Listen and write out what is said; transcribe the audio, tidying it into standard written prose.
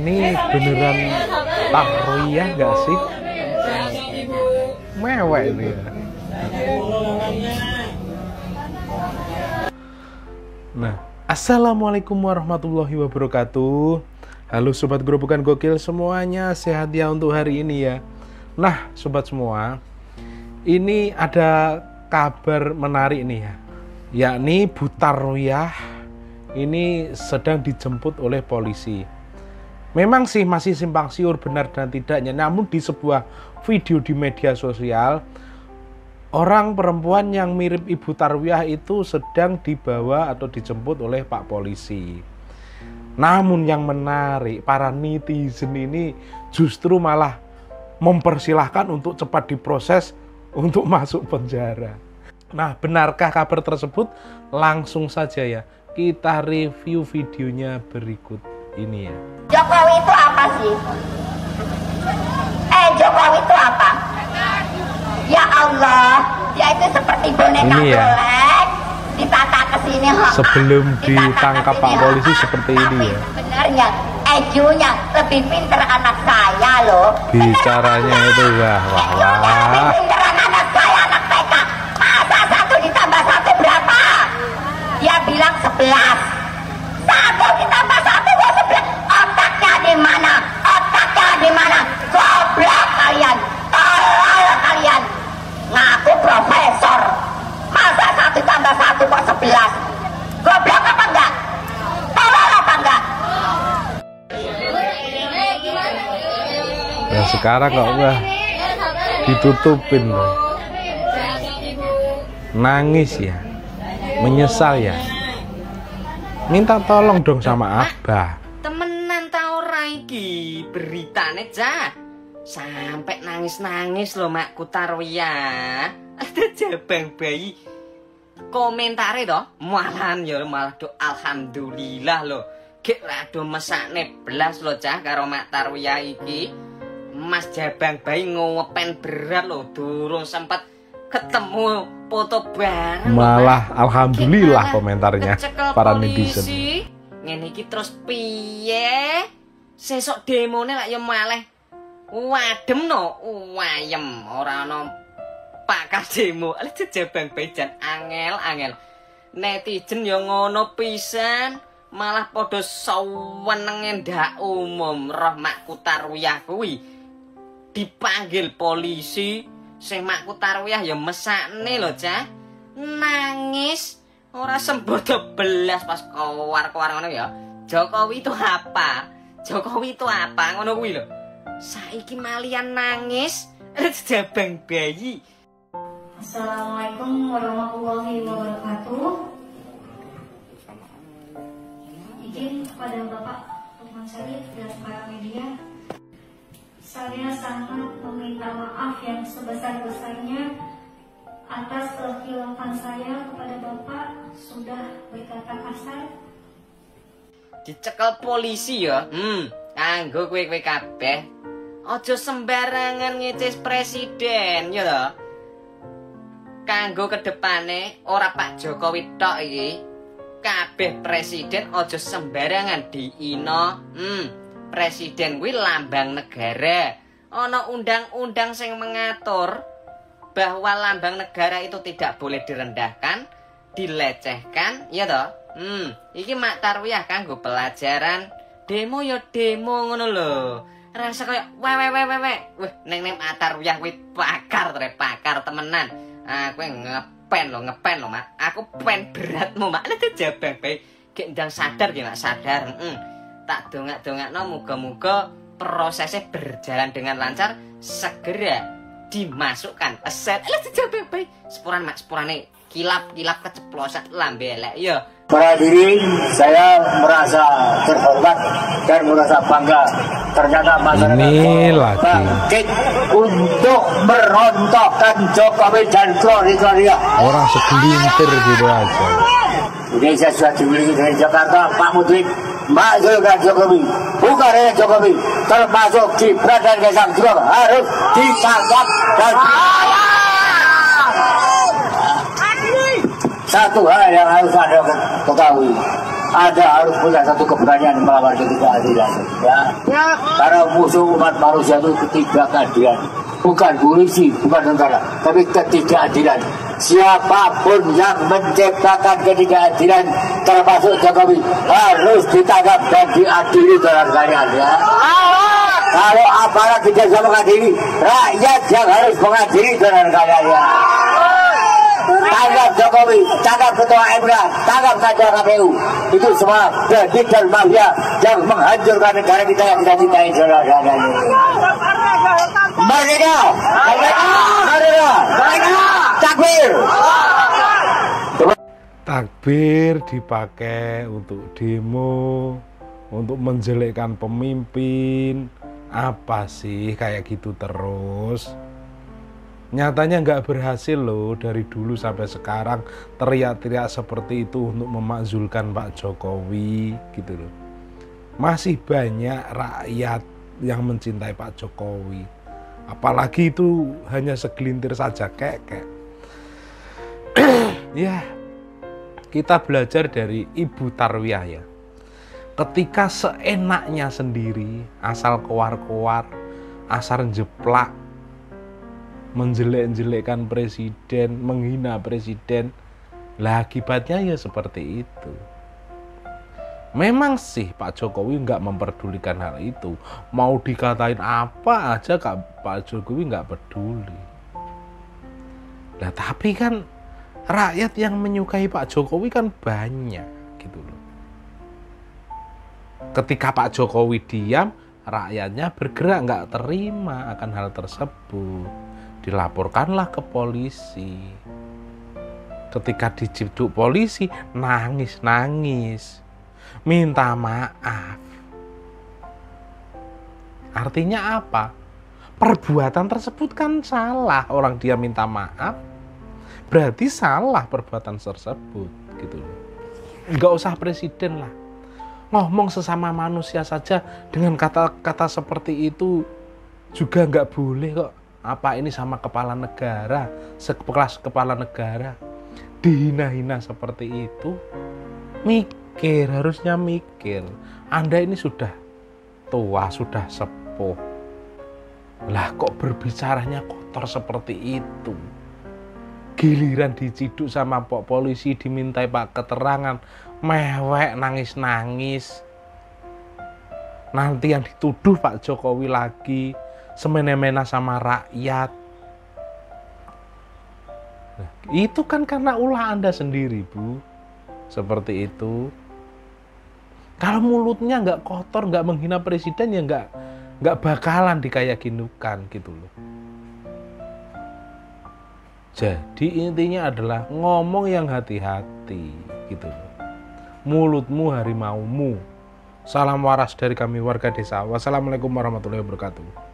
Ini beneran tahriyah nggak sih? Mewek ini ya. Nah, assalamualaikum warahmatullahi wabarakatuh. Halo sobat Gerobokan Gokil semuanya, sehat ya untuk hari ini ya. Nah sobat semua, ini ada kabar menarik nih ya, yakni Bu Tarwiyah ini sedang dijemput oleh polisi. Memang sih masih simpang siur benar dan tidaknya, namun di sebuah video di media sosial, orang perempuan yang mirip Ibu Tarwiyah itu sedang dibawa atau dijemput oleh Pak Polisi. Namun yang menarik, para netizen ini justru malah mempersilahkan untuk cepat diproses untuk masuk penjara. Nah, benarkah kabar tersebut? Langsung saja ya, kita review videonya berikut ini ya. Jokowi itu apa sih? Jokowi itu apa? Ya Allah, dia itu seperti boneka golek, ditata ke sini. Sebelum ditangkap Pak Polisi seperti ini ya. Sebenarnya EQ-nya lebih pinter anak saya loh. Bicaranya itu wah. Lebih pinter anak saya, anak TK. Masa 1 ditambah 1 berapa? Dia bilang 11. 1 ditambah 1 gua 11. Otaknya di mana? Otaknya di mana? Goblok kalian. Tolol kalian. Ngaku profesor. Masa 1 tambah 1 kok 11? Goblok apa enggak? Tolol apa enggak? Nah sekarang kok wah ditutupin loh. Nangis ya, menyesal ya, minta tolong dong sama Abah. Temenan ta ora iki beritane Cah, sampai nangis-nangis loh Makku Tarwiyah. Ada jabang bayi komentare toh malahan ya malah do alhamdulillah loh. Gek rado mesakne belas loh Cah karo Mak Tarwiyah iki. Mas jabang bayi ngowepen berat loh, durung sempat ketemu foto bareng. Malah alhamdulillah komentarnya para netizen. Ngene iki terus piye? Sesuk demone lak ya malah wadem no, wayem ora ana pakar demo. Ale jabang bayi jan angel-angel. Netizen ya ngono pisan, malah padha sawenenge ndak umum roh Makku Tarwiyah kuwi. Dipanggil polisi, sing Makku Tarwiyah ya mesakne lho Cah. Nangis ora sembodo belas pas kowar-kowar ngono ya. Jokowi itu apa? Jokowi itu apa? Ngono kuwi lho. Saiki malian nangis jabang bayi. Assalamualaikum warahmatullahi wabarakatuh. Izin kepada Bapak Lukman Syarif dan para media, saya sangat meminta maaf yang sebesar-besarnya atas kekhilafan saya kepada Bapak sudah berkata kasar. Dicekel polisi ya. Kanggo kowe kabeh. Aja sembarangan ngeces presiden ya lho. Kanggo kedepane ora Pak Jokowi tok iki. Kabeh presiden aja sembarangan diina. Presiden kuwi lambang negara. Ana undang-undang sing mengatur bahwa lambang negara itu tidak boleh direndahkan, dilecehkan, ya toh? Iki Mak Tarwiyah kanggo pelajaran. Demo ya demo ngono lho. Rasa kaya wewe. Wih, neng Mak Tarwiyah kuwi pakar temenan. Kowe ngepen lho Mak. Aku pen beratmu Mak. Lha jabang bae. Gek ndang sadar ki Mak sadar. Tak dongak-dongakno muga-muga prosesnya berjalan dengan lancar, segera dimasukkan aset. Lha jabang bae. Sepuran Mak, sepurane kilap-kilap keceplosan lambe elek ya. Para hadirin, saya merasa terhormat dan merasa bangga. Ternyata masyarakat ini lagi bangkit untuk merontokkan Jokowi dan Gloria. Orang segelintir gitu aja. Indonesia sudah dimiliki dari Jakarta, Pak Mudrik, Maju Jokowi, bukan hanya Jokowi, termasuk Gibran dan Kaisang juga harus ditangkap dan satu hal yang harus Anda ketahui, Anda harus punya satu keberanian melawan ketidakadilan. Ya. Karena musuh umat manusia itu ketidakadilan. Bukan polisi, bukan tentara, tapi ketidakadilan. Siapapun yang menciptakan ketidakadilan, termasuk Jokowi, harus ditangkap dan diadili dengan kalian. Ya. Kalau aparat tidak bisa mengadili, rakyat yang harus mengadili dengan kalian. Ya. Tangkap Jokowi, tangkap Ketua MK, tangkap Ketua KPU. Itu semua bandit dan mafia yang menghancurkan negara kita yang kita cintai. Merdeka! Merdeka! Merdeka! Takbir! Takbir dipakai untuk demo, untuk menjelekkan pemimpin. Apa sih kayak gitu terus? Nyatanya nggak berhasil loh, dari dulu sampai sekarang teriak-teriak seperti itu untuk memakzulkan Pak Jokowi gitu loh. Masih banyak rakyat yang mencintai Pak Jokowi. Apalagi itu hanya segelintir saja kek. Ya, kita belajar dari Ibu Tarwiyah ya. Ketika seenaknya sendiri, asal keluar-keluar, asal jeplak, menjelek-jelekkan presiden, menghina presiden, lah akibatnya ya seperti itu. Memang sih Pak Jokowi nggak memperdulikan hal itu, mau dikatain apa aja Pak Jokowi nggak peduli. Nah tapi kan rakyat yang menyukai Pak Jokowi kan banyak gitu loh. Ketika Pak Jokowi diam, rakyatnya bergerak, nggak terima akan hal tersebut. Dilaporkanlah ke polisi. Ketika diciduk polisi, nangis-nangis, minta maaf. Artinya apa? Perbuatan tersebut kan salah. Orang dia minta maaf, berarti salah perbuatan tersebut gitu loh. Nggak usah presiden lah, ngomong sesama manusia saja dengan kata-kata seperti itu juga nggak boleh kok. Apa ini sama kepala negara, sekelas kepala negara dihina-hina seperti itu? Mikir, harusnya mikir. Anda ini sudah tua, sudah sepuh. Lah kok berbicaranya kotor seperti itu? Giliran diciduk sama Pak polisi, dimintai Pak keterangan, mewek, nangis-nangis. Nanti yang dituduh Pak Jokowi lagi, semena-mena sama rakyat. Nah, itu kan karena ulah Anda sendiri, Bu. Seperti itu. Kalau mulutnya nggak kotor, nggak menghina presiden, ya nggak bakalan dikayak-ginukan gitu loh. Jadi intinya adalah ngomong yang hati-hati gitu loh. Mulutmu harimaumu. Salam waras dari kami warga desa. Wassalamualaikum warahmatullahi wabarakatuh.